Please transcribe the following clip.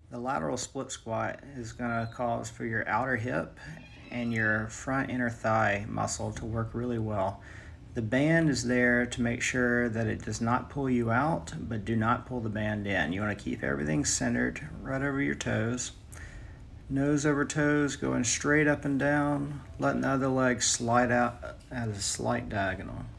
The lateral split squat is going to cause for your outer hip and your front inner thigh muscle to work really well. The band is there to make sure that it does not pull you out, but do not pull the band in. You want to keep everything centered right over your toes. Nose over toes, going straight up and down, letting the other leg slide out at a slight diagonal.